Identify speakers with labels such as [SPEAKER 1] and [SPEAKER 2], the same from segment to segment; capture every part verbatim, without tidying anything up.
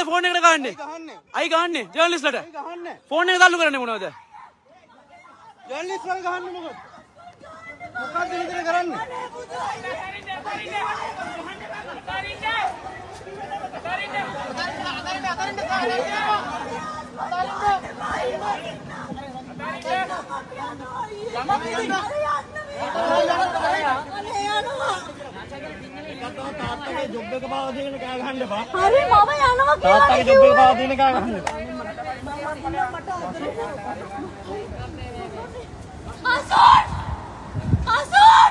[SPEAKER 1] මොනවද ෆෝන් එකට ගහන්නේ? අයි ගහන්නේ ජර්නලිස්ට්ලට. ෆෝන් එක තල්ලු කරන්නේ මොනවද? ජර්නලිස්ට්ලට ගහන්නේ මොකද? මොකක්ද විතර කරන්නේ? තාත්තගේ ජොබ් එක පාවා දෙන්න කෑ ගහන්න එපා. හරි මම යනවා කියලා. තාත්තගේ ජොබ් එක පාවා දෙන්න කෑ ගහන්න එපා. අසෝන්! අසෝන්!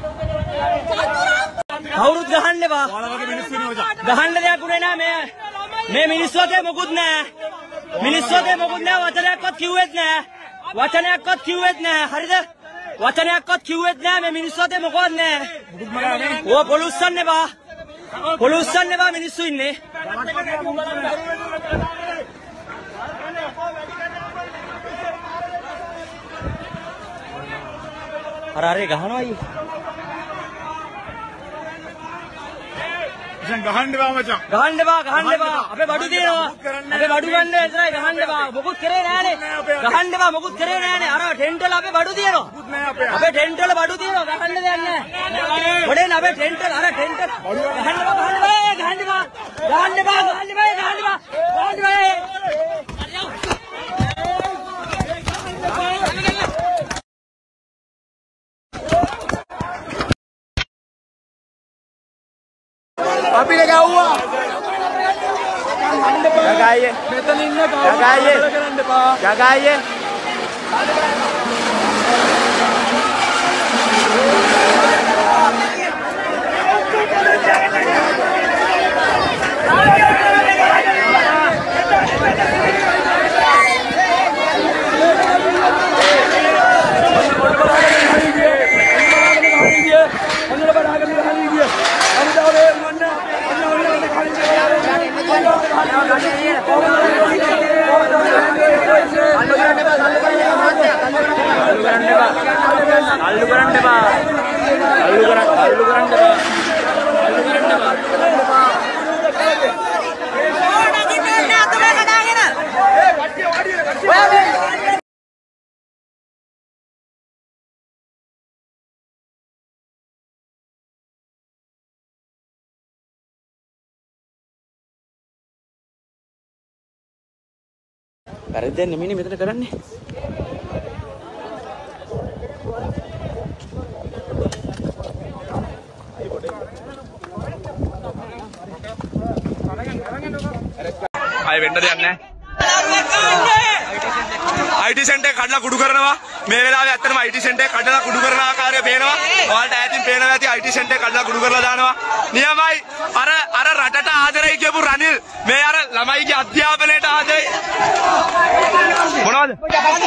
[SPEAKER 1] කවුරුත් ගහන්න එපා. ඔයාලා වගේ මිනිස්සු ඉන්නේ මචං. ගහන්න දෙයක් උනේ නෑ මේ. මේ මිනිස්සුගේ මොකුත් නෑ. මිනිස්සුගේ මොකුත් නෑ වචනයක්වත් කිව්වෙත් නෑ. වචනයක්වත් කිව්වෙත් නෑ. හරිද? වචනයක්වත් කිව්වෙත් නෑ මේ මිනිස්සුගේ මොකවත් නෑ. ඔය පොලුස්සන්න එපා. පොලුස්සන්න එපා මිනිස්සු ඉන්නේ. අර අර ගහනවා අයියේ. මචං ගහන්න එපා මචං. ගහන්න එපා ගහන්න එපා. අපේ බඩු දෙනවා. අපේ බඩු ගන්න එතනයි ගහන්න එපා. මොකුත් කරේ නෑනේ. ගහන්න එපා මොකුත් කරේ නෑනේ. අර ටෙන්ට් වල අපේ බඩු දෙනවා. මොකුත් නෑ අපේ. අපේ ටෙන්ට් වල බඩු දෙනවා. ගහන්න දෙයක් නෑ. මොඩේන අපේ ටෙන්ට් වල අර ටෙන්ට් ගහන්න එපා ගහන්න එපා. ගහන්න එපා. ගහන්න එපා ගහන්න එපා ගහන්න එපා. ගහන්න එපා. අපිට ගව්වා ජගායේ මෙතන ඉන්න ජගායේ කරන්න එපා ජගායේ අල්ලු කරන්න එපා අල්ලු කරන්න අල්ලු කරන්න එපා අල්ලු කරන්න එපා ඕන කින්නේ අතේ කඩාගෙන ඒ කට්ටිය වාඩි වෙලා කට්ටිය වැරද්ද නෙමෙයි මෙතන කරන්නේ අය වෙන්න දෙයක් නැහැ. I T සෙන්ටර් එක කඩලා කුඩු කරනවා. මේ වෙලාවේ ඇත්තටම I T සෙන්ටර් එක කඩලා කුඩු කරන ආකාරය පේනවා. ඔයාලට ඈතින් පේනවා ඇති I T සෙන්ටර් එක කඩලා කුඩු කරලා දානවා. නියමයි. අර අර රටට ආදරයි කියපු රනිල් මේ අර ළමයිගේ අධ්‍යාපනයට ආදරයි. මොනවද?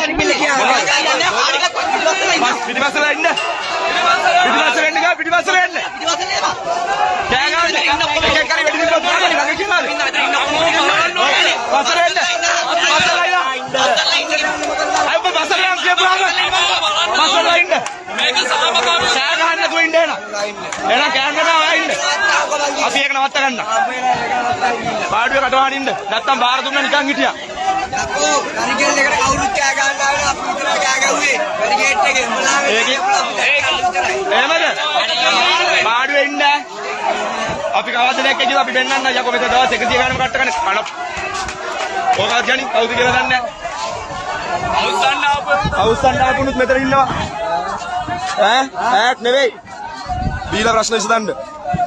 [SPEAKER 1] පිටිපස්සට ඉන්න. පිටිපස්සට එන්න ගා පිටිපස්සට එන්න. කෑ ගන්න ඉන්න ඔක්කොම එක කරේ වෙඩි දිනලා බලන්න ළඟ කියලාද? පස්සට එන්න. පස්සට ඉන්න. අය ඔබ පස්සට යන්න කියපුවාම පස්සට ඉන්න. මේක සාමකාමී කෑ ගන්න නැතුව ඉන්න එන. එන කෑ ගන්නවා ඉන්න. අපි ඒක නවත්ත ගන්න. පාඩුවේ කටවහන් ඉන්න. නැත්තම් බාර දුන්න නිකන් හිටියා. යකෝ රනිකල් එකට කවුරුත් කෑ ගන්න ආවම අපි විතර කෑ ගැව්වේ. බැරිගේට් එකේ උඹලාගේ එහෙමද? පාඩුවේ ඉන්න. අපි කවද්ද දැක්කේ කියලා අපි බෙන්නන්න යකෝ මෙතන දවස් එකසිය ගානක් කට්ට ගන්න කන. ඕකත් ගනි කවුද කියලා දන්නේ නැහැ. අවුස්සන්න ආපු අවුස්සන්න ආපුනුත් මෙතන ඉන්නවා. ඈ ඈක් නෙවෙයි. දීලා ප්‍රශ්න විසඳන්න.